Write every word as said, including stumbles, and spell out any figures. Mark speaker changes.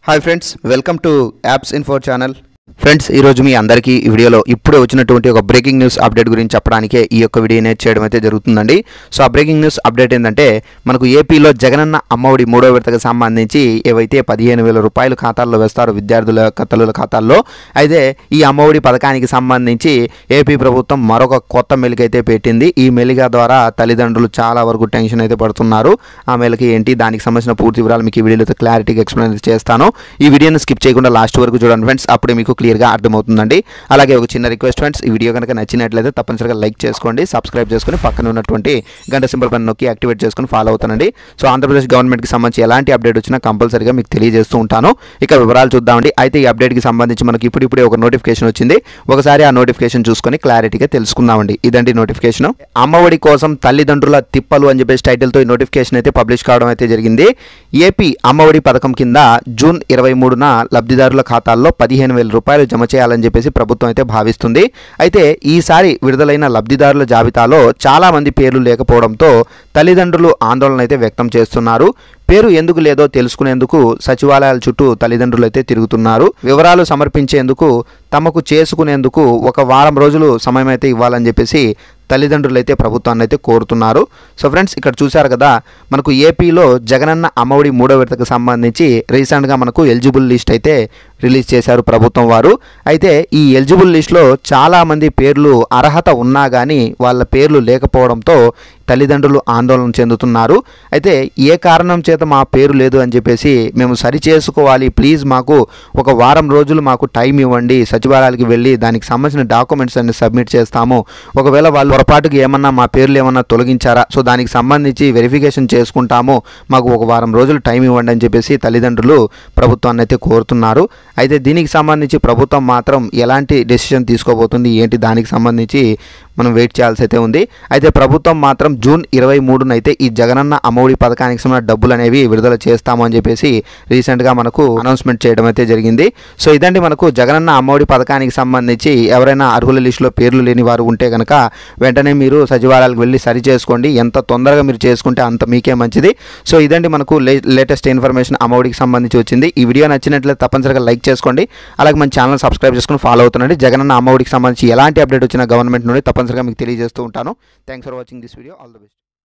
Speaker 1: Hi friends, welcome to apps info channel. Friends, ఈరోజు మీ అందరికీ ఈ వీడియోలో ఇప్పుడే వచ్చినటువంటి ఒక బ్రేకింగ్ న్యూస్ అప్డేట్ గురించి చెప్పడానికే ఈ యొక్క వీడియోనే చేయడం అయితే జరుగుతుందండి. సో ఆ బ్రేకింగ్ న్యూస్ అప్డేట్ ఏంటంటే, మనకు ఏపీలో జగనన్న అమ్మఒడి మూడో విడతకు సంబంధించి ఏవైతే పదిహేను వేల రూపాయలు ఖాతాల్లో వేస్తారో విద్యార్థుల తల్లుల ఖాతాల్లో, అయితే ఈ అమ్మఒడి పథకానికి సంబంధించి ఏపీ ప్రభుత్వం మరొక కొత్త మెలికైతే పెట్టింది. ఈ మెలిక ద్వారా తల్లిదండ్రులు చాలా వరకు టెన్షన్ అయితే పడుతున్నారు. ఆ మెలిక ఏంటి, దానికి సంబంధించిన పూర్తి వివరాలు మీకు ఈ వీడియోలో క్లారిటీగా ఎక్స్ప్లెయిన్ చేస్తాను. ఈ వీడియోని స్కిప్ చేయకుండా లాస్ట్ వరకు చూడండి ఫ్రెండ్స్, అప్పుడే మీకు క్లియర్గా అర్థమవుతుందండి. అలాగే ఒక చిన్న రిక్వెస్ట్ ఫ్రెండ్స్, ఈ వీడియో కనుక నచ్చినట్లయితే తప్పనిసరిగా లైక్ చేసుకోండి, సబ్స్క్రైబ్ చేసుకుని పక్కన ఉన్నటువంటి గంట సింబల్ పైన నొక్కి యాక్టివేట్ చేసుకుని ఫాలో అవుతానండి. సో ఆంధ్రప్రదేశ్ గవర్నమెంట్కి సంబంధించి ఎలాంటి అప్డేట్ వచ్చినా కంపల్సరీగా మీకు తెలియజేస్తూ ఉంటాను. ఇక వివరాలు చూద్దామండి. అయితే ఈ అప్డేట్కి సంబంధించి మనకి ఇప్పుడిప్పుడే ఒక నోటిఫికేషన్ వచ్చింది. ఒకసారి ఆ నోటిఫికేషన్ చూసుకొని క్లారిటీగా తెలుసుకుందామండి. ఇదండి నోటిఫికేషన్. అమ్మఒడి కోసం తల్లిదండ్రుల తిప్పలు అని చెప్పేసి టైటిల్తో ఈ నోటిఫికేషన్ అయితే పబ్లిష్ కావడం అయితే జరిగింది. ఏపీ అమ్మఒడి పథకం కింద జూన్ ఇరవై మూడున లబ్ధిదారుల ఖాతాల్లో పదిహేను వేల రూపాయలు జమ చేయాలని చెప్పేసి ప్రభుత్వం అయితే భావిస్తుంది. అయితే ఈసారి విడుదలైన లబ్ధిదారుల జాబితాలో చాలా మంది పేర్లు లేకపోవడంతో తల్లిదండ్రులు ఆందోళన అయితే వ్యక్తం చేస్తున్నారు. పేరు ఎందుకు లేదో తెలుసుకునేందుకు సచివాలయాల చుట్టూ తల్లిదండ్రులు అయితే తిరుగుతున్నారు. వివరాలు సమర్పించేందుకు తమకు చేసుకునేందుకు ఒక వారం రోజులు సమయం అయితే ఇవ్వాలని చెప్పేసి తల్లిదండ్రులు అయితే ప్రభుత్వాన్ని అయితే కోరుతున్నారు. సో ఫ్రెండ్స్, ఇక్కడ చూశారు కదా, మనకు ఏపీలో జగనన్న అమ్మఒడి మూడో విడతకు సంబంధించి రీసెంట్గా మనకు ఎలిజిబుల్ లిస్ట్ అయితే రిలీజ్ చేశారు ప్రభుత్వం వారు. అయితే ఈ ఎలిజిబుల్ లిస్ట్లో చాలామంది పేర్లు అర్హత ఉన్నా కానీ వాళ్ళ పేర్లు లేకపోవడంతో తల్లిదండ్రులు ఆందోళన చెందుతున్నారు. అయితే ఏ కారణం చేత మా పేరు లేదు అని చెప్పేసి మేము సరి చేసుకోవాలి, ప్లీజ్ మాకు ఒక వారం రోజులు మాకు టైం ఇవ్వండి, సచివాలయానికి వెళ్ళి దానికి సంబంధించిన డాక్యుమెంట్స్ అన్ని సబ్మిట్ చేస్తాము, ఒకవేళ వాళ్ళు పొరపాటుకి ఏమన్నా మా పేర్లు ఏమన్నా తొలగించారా, సో దానికి సంబంధించి వెరిఫికేషన్ చేసుకుంటాము, మాకు ఒక వారం రోజులు టైం ఇవ్వండి అని చెప్పేసి తల్లిదండ్రులు ప్రభుత్వాన్ని అయితే కోరుతున్నారు. అయితే దీనికి సంబంధించి ప్రభుత్వం మాత్రం ఎలాంటి డెసిషన్ తీసుకోబోతుంది ఏంటి, దానికి సంబంధించి మనం వెయిట్ చేయాల్సి అయితే ఉంది. అయితే ప్రభుత్వం మాత్రం జూన్ ఇరవై మూడున అయితే ఈ జగనన్న అమ్మఒడి పథకానికి సంబంధించిన డబ్బులు అనేవి విడుదల చేస్తాము అని చెప్పేసి రీసెంట్గా మనకు అనౌన్స్మెంట్ చేయడం అయితే జరిగింది. సో ఇదండి మనకు జగనన్న అమ్మఒడి పథకానికి సంబంధించి ఎవరైనా అర్హుల లిస్టులో పేర్లు లేని వారు ఉంటే కనుక వెంటనే మీరు సచివాలయాలకు వెళ్ళి సరి చేసుకోండి. ఎంత తొందరగా మీరు చేసుకుంటే అంత మీకే మంచిది. సో ఇదండి మనకు లేటెస్ట్ ఇన్ఫర్మేషన్ అమ్మఒడికి సంబంధించి వచ్చింది. ఈ వీడియో నచ్చినట్లయితే తప్పనిసరిగా లైక్ చేసుకోండి. అలాగే మన ఛానల్ సబ్స్క్రైబ్ చేసుకుని ఫాలో అవుతుండండి. జగనన్న అమ్మఒడికి సంబంధించి ఎలాంటి అప్డేట్ వచ్చినా గవర్నమెంట్ నుండి తప్పనిసరిగా మీకు తెలియజేస్తూ ఉంటాను. Thanks for watching this video. All the best.